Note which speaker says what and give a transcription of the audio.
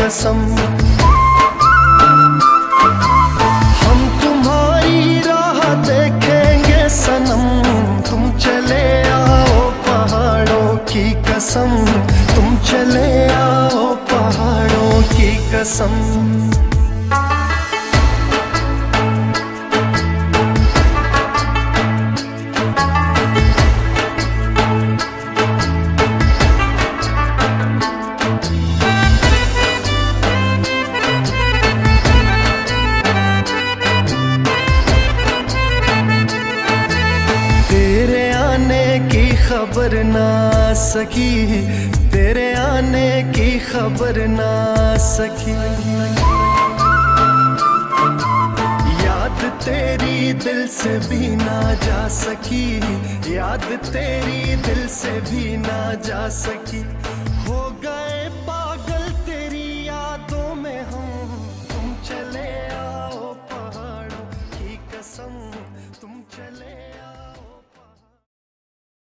Speaker 1: कसम। हम तुम्हारी राह देखेंगे सनम, तुम चले आओ पहाड़ों की कसम, तुम चले आओ पहाड़ों की कसम। खबर ना सकी, तेरे आने की खबर ना सकी। याद तेरी दिल से भी ना जा सकी, याद तेरी दिल से भी ना जा सकी।